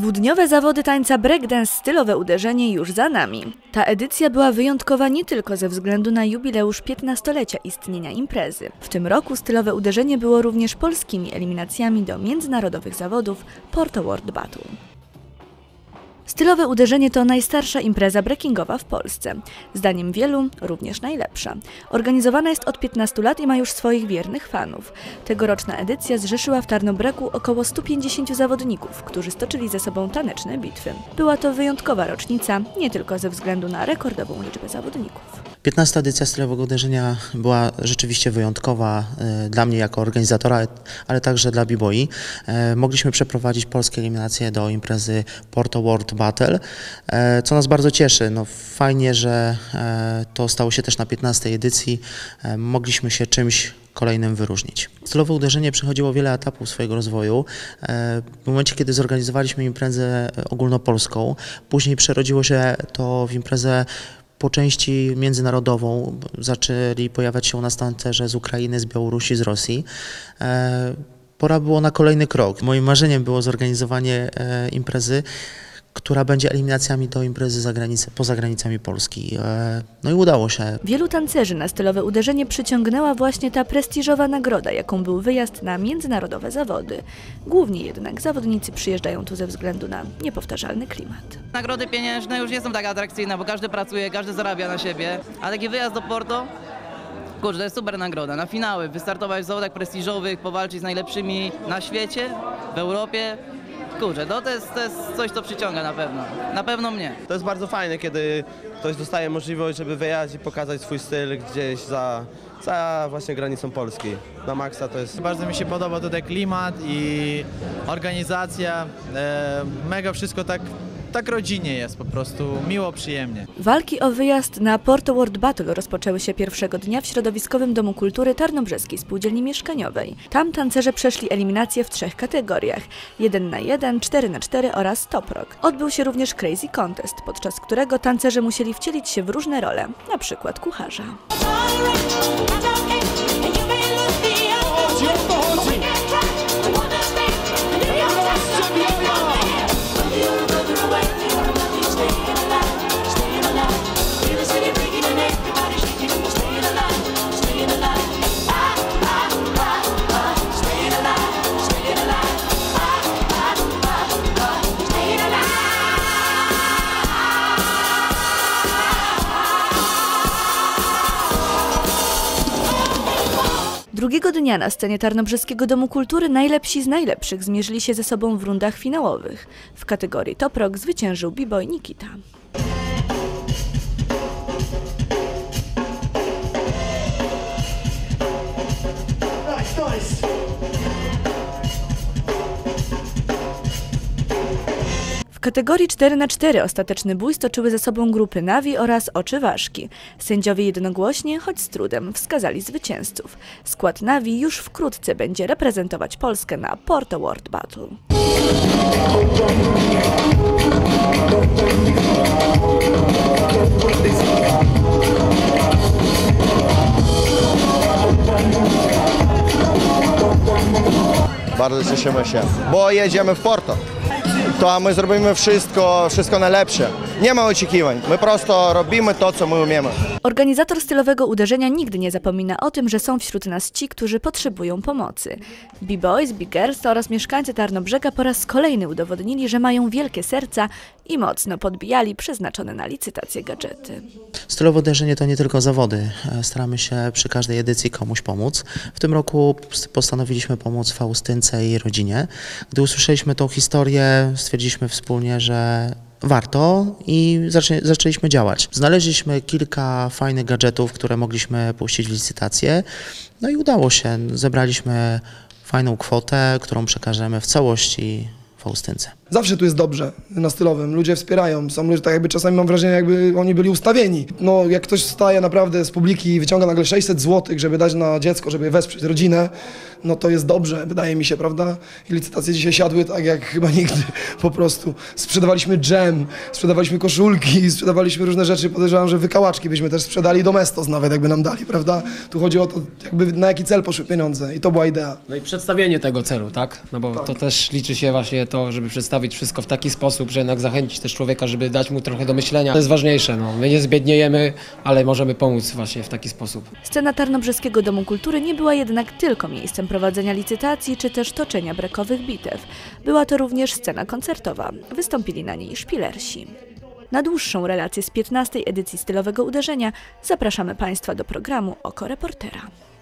Dwudniowe zawody tańca breakdance stylowe uderzenie już za nami. Ta edycja była wyjątkowa nie tylko ze względu na jubileusz 15-lecia istnienia imprezy. W tym roku stylowe uderzenie było również polskimi eliminacjami do międzynarodowych zawodów Porto World Battle. Stylowe uderzenie to najstarsza impreza breakingowa w Polsce. Zdaniem wielu również najlepsza. Organizowana jest od 15 lat i ma już swoich wiernych fanów. Tegoroczna edycja zrzeszyła w Tarnobreku około 150 zawodników, którzy stoczyli ze sobą taneczne bitwy. Była to wyjątkowa rocznica, nie tylko ze względu na rekordową liczbę zawodników. 15. edycja stylowego uderzenia była rzeczywiście wyjątkowa dla mnie jako organizatora, ale także dla b-boi. Mogliśmy przeprowadzić polskie eliminacje do imprezy Porto World Battle, co nas bardzo cieszy. No, fajnie, że to stało się też na 15. edycji. Mogliśmy się czymś kolejnym wyróżnić. Stylowe uderzenie przechodziło wiele etapów swojego rozwoju. W momencie, kiedy zorganizowaliśmy imprezę ogólnopolską, później przerodziło się to w imprezę po części międzynarodową. Zaczęli pojawiać się u nas tancerze z Ukrainy, z Białorusi, z Rosji. Pora było na kolejny krok. Moim marzeniem było zorganizowanie imprezy, która będzie eliminacjami do imprezy poza granicami Polski. No i udało się. Wielu tancerzy na stylowe uderzenie przyciągnęła właśnie ta prestiżowa nagroda, jaką był wyjazd na międzynarodowe zawody. Głównie jednak zawodnicy przyjeżdżają tu ze względu na niepowtarzalny klimat. Nagrody pieniężne już nie są tak atrakcyjne, bo każdy pracuje, każdy zarabia na siebie, a taki wyjazd do Porto, kurczę, to jest super nagroda. Na finały, wystartować w zawodach prestiżowych, powalczyć z najlepszymi na świecie, w Europie. Kurczę, to jest coś, co przyciąga na pewno. Na pewno mnie. To jest bardzo fajne, kiedy ktoś dostaje możliwość, żeby wyjechać i pokazać swój styl gdzieś za właśnie granicą Polski. Na maksa to jest... Bardzo mi się podoba tutaj klimat i organizacja. Mega wszystko tak rodzinnie jest, po prostu miło, przyjemnie. Walki o wyjazd na Porto World Battle rozpoczęły się pierwszego dnia w Środowiskowym Domu Kultury Tarnobrzeskiej Spółdzielni Mieszkaniowej. Tam tancerze przeszli eliminację w 3 kategoriach: 1×1, 4×4 oraz Top Rock. Odbył się również Crazy Contest, podczas którego tancerze musieli wcielić się w różne role, na przykład kucharza. Drugiego dnia na scenie Tarnobrzeskiego Domu Kultury najlepsi z najlepszych zmierzyli się ze sobą w rundach finałowych. W kategorii Top Rock zwyciężył b-boy Nikita. W kategorii 4×4 ostateczny bój stoczyły ze sobą grupy Navi oraz Oczy Ważki. Sędziowie jednogłośnie, choć z trudem, wskazali zwycięzców. Skład Navi już wkrótce będzie reprezentować Polskę na Porto World Battle. Bardzo cieszymy się, bo jedziemy w Porto. To my zrobimy wszystko najlepsze. Nie ma oczekiwań, my prosto robimy to, co my umiemy. Organizator stylowego uderzenia nigdy nie zapomina o tym, że są wśród nas ci, którzy potrzebują pomocy. B-boys, B-girls oraz mieszkańcy Tarnobrzega po raz kolejny udowodnili, że mają wielkie serca i mocno podbijali przeznaczone na licytację gadżety. Stylowe uderzenie to nie tylko zawody. Staramy się przy każdej edycji komuś pomóc. W tym roku postanowiliśmy pomóc Faustynce i jej rodzinie. Gdy usłyszeliśmy tą historię, stwierdziliśmy wspólnie, że warto i zaczęliśmy działać. Znaleźliśmy kilka fajnych gadżetów, które mogliśmy puścić w licytację. No i udało się. Zebraliśmy fajną kwotę, którą przekażemy w całości Faustynce. Zawsze tu jest dobrze na stylowym, ludzie wspierają, są ludzie, tak jakby czasami mam wrażenie, jakby oni byli ustawieni. No jak ktoś wstaje naprawdę z publiki i wyciąga nagle 600 zł, żeby dać na dziecko, żeby wesprzeć rodzinę, no to jest dobrze, wydaje mi się, prawda? I licytacje dzisiaj siadły tak jak chyba nigdy, po prostu. Sprzedawaliśmy dżem, sprzedawaliśmy koszulki, sprzedawaliśmy różne rzeczy, podejrzewam, że wykałaczki byśmy też sprzedali, Domestos nawet jakby nam dali, prawda? Tu chodzi o to, jakby na jaki cel poszły pieniądze i to była idea. No i przedstawienie tego celu, tak? No bo to też liczy się właśnie to, żeby przedstawić postawić wszystko w taki sposób, że jednak zachęcić też człowieka, żeby dać mu trochę do myślenia. To jest ważniejsze, no. My nie zbiedniejemy, ale możemy pomóc właśnie w taki sposób. Scena Tarnobrzeskiego Domu Kultury nie była jednak tylko miejscem prowadzenia licytacji czy też toczenia breakowych bitew. Była to również scena koncertowa. Wystąpili na niej szpilersi. Na dłuższą relację z 15. edycji Stylowego Uderzenia zapraszamy Państwa do programu Oko Reportera.